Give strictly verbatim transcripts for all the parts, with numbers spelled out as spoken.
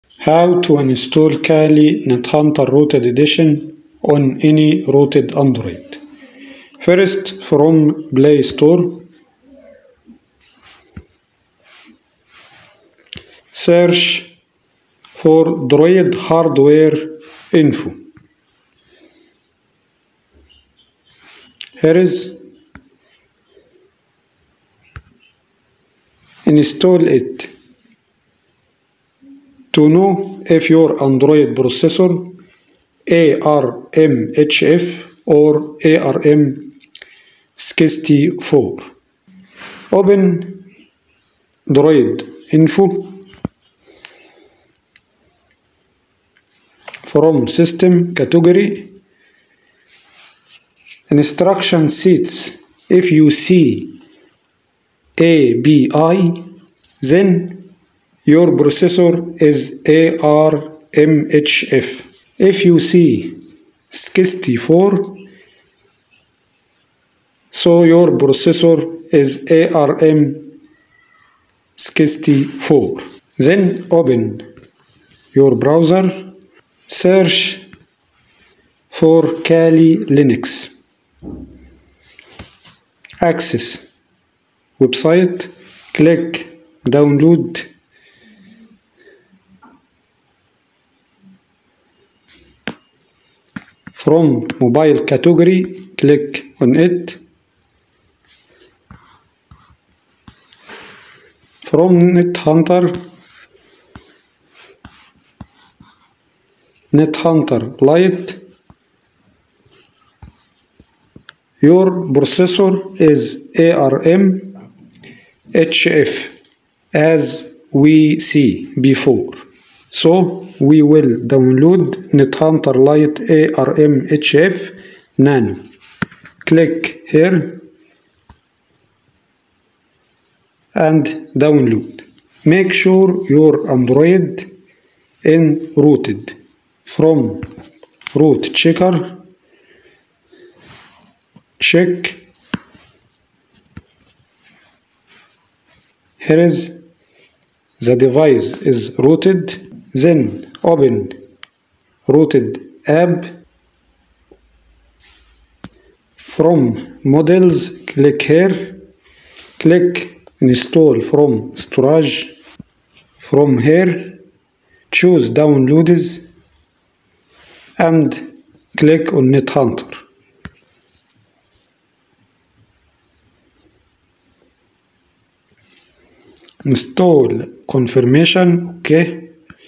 How to install Kali NetHunter Rooted Edition on any rooted Android. First, from Play Store, search for Droid Hardware Info. Here is install it. To know if your Android processor A R M H F or A R M sixty-four. Open Droid Info from System category. Instruction sheets. If you see A B I, then your processor is A R M H F. If you see sixty-four, so your processor is A R M sixty-four. Then open your browser, search for Kali Linux. Access website, click download. From mobile category, click on it. From NetHunter, NetHunter Lite. Your processor is A R M H F as we see before. So we will download NetHunter Lite A R M H F Nano. Click here and download. Make sure your Android is rooted. From root checker, check. Here is the device is rooted. Then open rooted app. From models, click here. Click install from storage. From here, choose downloads and click on NetHunter. Install confirmation, okay.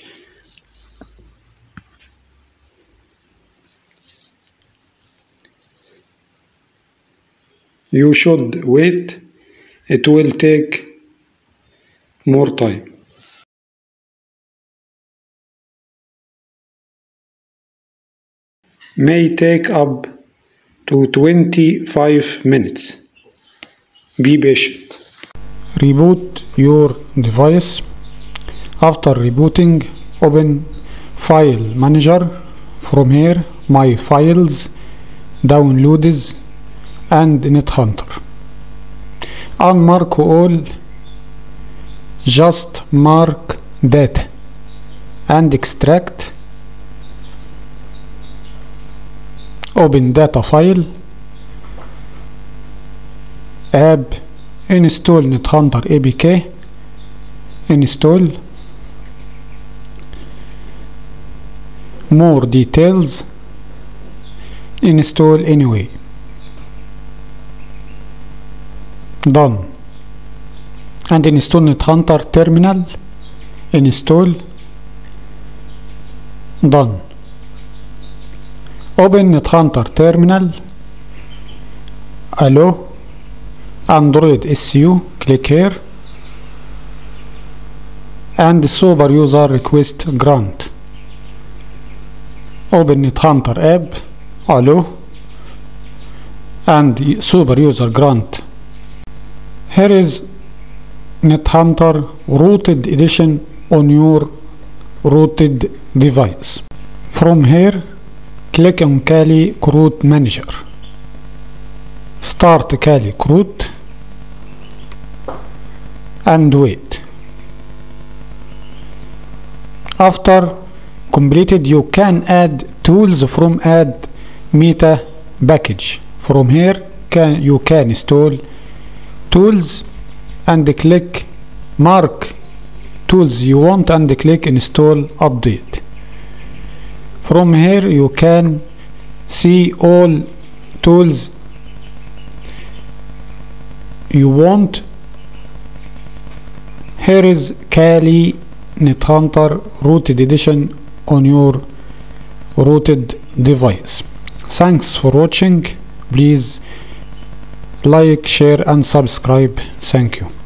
You should wait, it will take more time. May take up to twenty-five minutes. Be patient. Reboot your device. After rebooting, open File Manager. From here, My Files, Downloads, and NetHunter. Unmark all, just mark data and extract. Open data file, app, install NetHunter A P K, install. More details, install anyway. Done. And install NetHunter terminal. Install. Done. Open NetHunter terminal. Allow. Android S U. Click here. And super user request grant. Open NetHunter app. Allow. And super user grant. Here is NetHunter Rooted Edition on your rooted device. From here, click on Kali Root Manager. Start Kali Root and wait. After completed, you can add tools from add meta package. From here can you can install tools and click mark tools you want and click install update. From here you can see all tools you want. Here is Kali NetHunter rooted edition on your rooted device. Thanks for watching. Please like, share and subscribe. Thank you.